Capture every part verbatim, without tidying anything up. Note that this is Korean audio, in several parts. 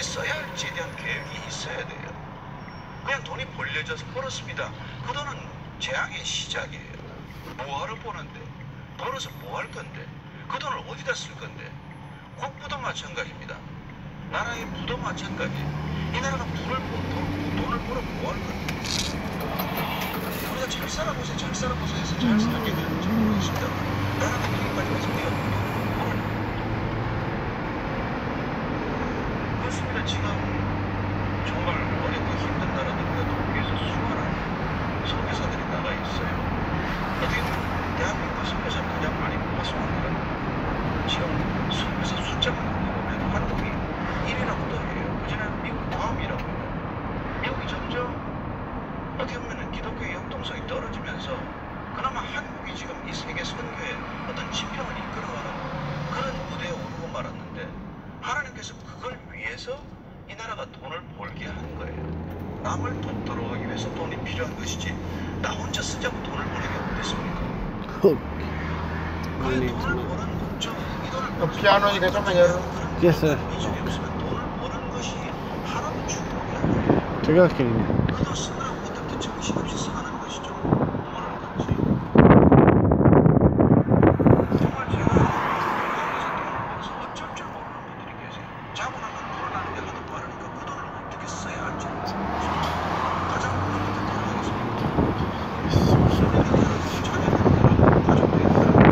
어떻게 써야 할지에 대한 계획이 있어야 돼요. 그냥 돈이 벌려져서 벌었습니다. 그 돈은 재앙의 시작이에요. 뭐하러 버는데? 벌어서 뭐 할 건데? 그 돈을 어디다 쓸 건데? 국부도 마찬가지입니다. 나라의 부도 마찬가지. 이 나라가 부를 돈, 돈을 벌어 뭐 할 건데? 우리가 잘 살아보세요. 잘 살아보세요 해서 잘 살게 되는지 모르겠습니다. 나라가 여기까지 와서 내가 뭘? 그렇습니다. 지금 정말 어렵고 힘든 나라들보다 독일에서 수많은 선교사들이 나가 있어요. 어떻게 보면 대한민국 선교사 그냥 많이 뽑았습니다. 지금 선교사 숫자만 보면 한국이 일 위라고도 해요. 그전에는 미국 다음이라고 해요. 미국이 점점 어떻게 보면 기독교의 역동성이 떨어지면서 그나마 한국이 지금 이 세계 선교의 어떤 지평을 이끌어가는 그런 무대에 오르고 말았는데 하나님께서 그걸 위해서 이 나라가 돈을 벌게 한 거예요. 남을 돕도록 하기 위해서 돈이 필요한 것이지 나 혼자 쓰자고 돈을 버는 게 어디 있습니까? 그 돈을 버는 목적, 이 돈을 버는 피아노니까 잠깐 열어. Yes, sir. 미적이 없으면 돈을 버는 것이 하나도 축복이 아니에요. 제가 할게요. 그 돈 쓰느라고 어떻게 정신없이 사는 것이죠. 뭐라는 건지. 정말 제가 여기서 돈을 벌어서 어쩔 줄 모르는 분들이 계세요. 자고 나면 불어나는 게 하도 빠르니까 그 돈을 어떻게 써야 할지 모르겠어요. 가장 먼저 돌아가겠습니다. 손님이 들어가고 자녀들이 들어가고 가족들이 들어가고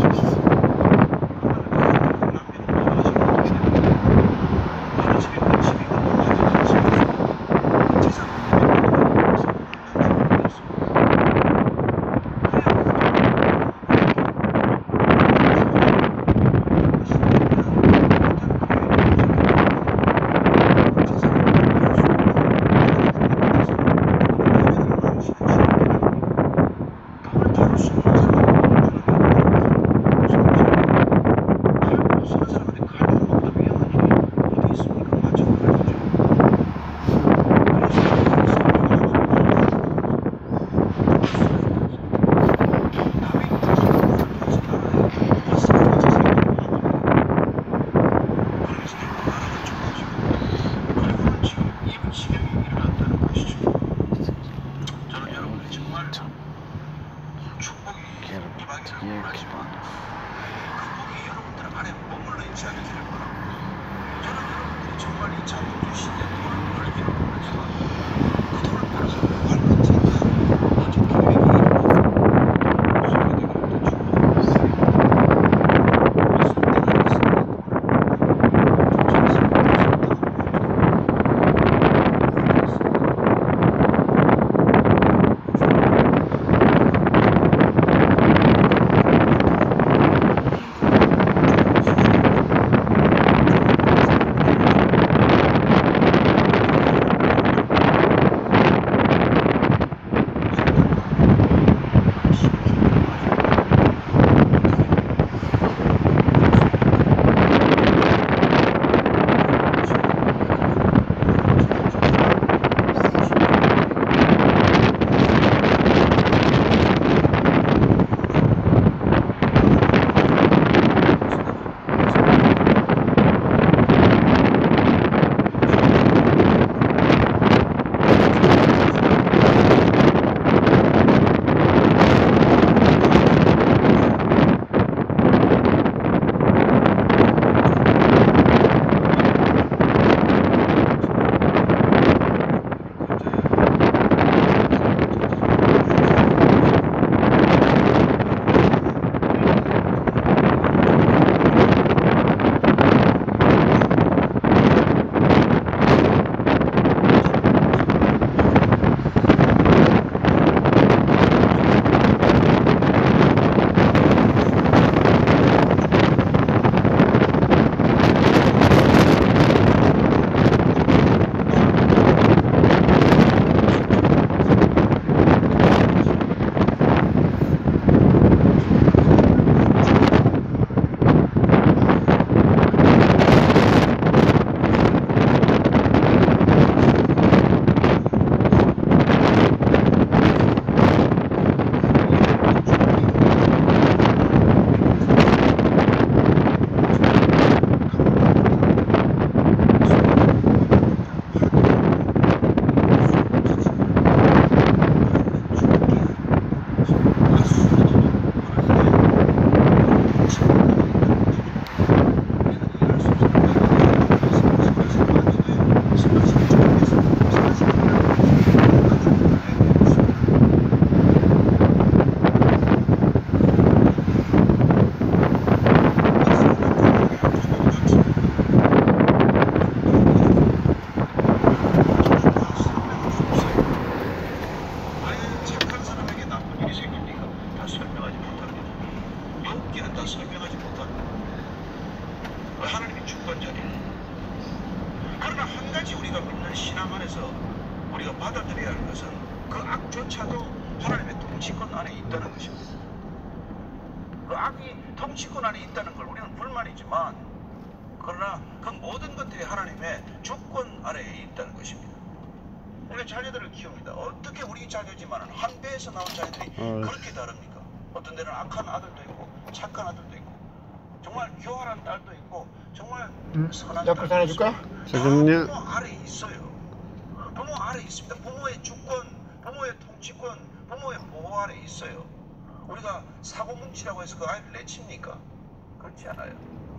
하나님이 주권자리에요. 그러나 한 가지 우리가 믿는 신앙 안에서 우리가 받아들여야 할 것은 그 악조차도 하나님의 통치권 안에 있다는 것입니다. 그 악이 통치권 안에 있다는 걸 우리는 불만이지만 그러나 그 모든 것들이 하나님의 주권 아래에 있다는 것입니다. 우리가 자녀들을 키웁니다. 어떻게 우리 자녀지만 한 배에서 나온 자녀들이 어... 그렇게 다릅니까? 어떤 데는 악한 아들도 있고 착한 아들도 있고 정말 교활한 딸도 있고 정말 음, 선한 딸도 있고 잠깐만요. 부모 아래에 있어요. 부모 아래에 있습니다. 부모의 주권, 부모의 통치권, 부모의 보호 아래에 있어요. 우리가 사고뭉치라고 해서 그 아이를 내칩니까? 그렇지 않아요.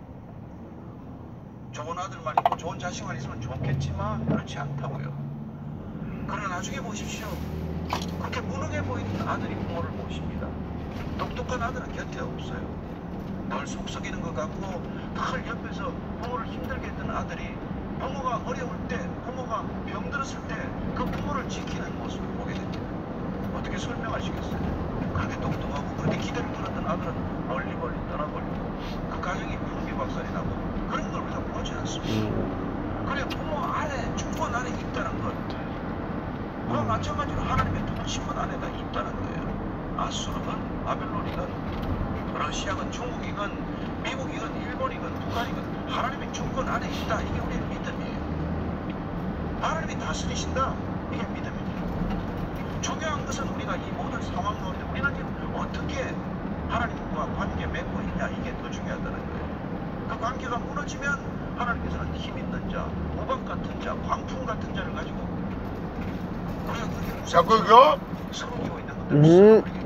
좋은 아들만 있고 좋은 자식만 있으면 좋겠지만 그렇지 않다고요. 그러나 나중에 보십시오. 그렇게 무능해 보이는 아들이 부모를 모십니다. 똑똑한 아들은 곁에 없어요. 늘 속썩이는 것 같고 늘 옆에서 부모를 힘들게 했던 아들이 부모가 어려울 때, 부모가 병들었을 때 그 부모를 지키는 모습을 보게 됩니다. 어떻게 설명하시겠어요? 그렇게 똑똑하고 그렇게 기대를 걸었던 아들은 멀리 멀리 떠나버리고 그 가정이 풍비박산이 나고 그런 걸 우리가 보지 않습니다. 그래 부모 안에 주권 안에 있다는 것 그와 마찬가지로 하나님의 통치권 안에다 있다는 거예요. 아수르건 바벨론이건 러시아건 중국이건 미국이건 일본이건 북한이건 하나님의 주권 안에 있다. 이게 우리의 믿음이에요. 하나님이 다스리신다. 이게 믿음입니다. 중요한 것은 우리가 이 모든 상황 가운데 우리는 지금 어떻게 하나님과 관계 맺고 있냐 이게 더 중요하다는 거예요. 그 관계가 무너지면 하나님께서는 힘 있는 자, 우박 같은 자, 광풍 같은 자를 가지고 우리가 그렇게 무섭게 섬기고 있는 것들을